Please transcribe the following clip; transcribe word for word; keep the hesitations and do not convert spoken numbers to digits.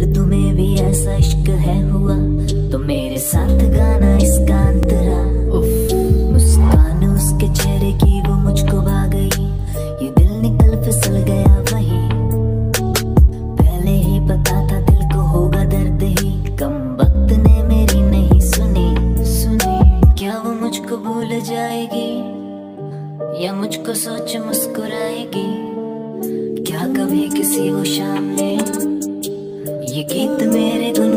अगर तुम्हें भी ऐसा इश्क है हुआ तो मेरे साथ गाना इसका अंतरा। मुस्कान उसके चेहरे की वो मुझको भा गई, ये दिल निकल फिसल गया वहीं। पहले ही पता था दिल को होगा दर्द ही, कम वक्त ने मेरी नहीं सुनी सुनी। क्या वो मुझको भूल जाएगी या मुझको सोच मुस्कुराएगी? क्या कभी किसी वो शाम में ये गीत मेरे गुन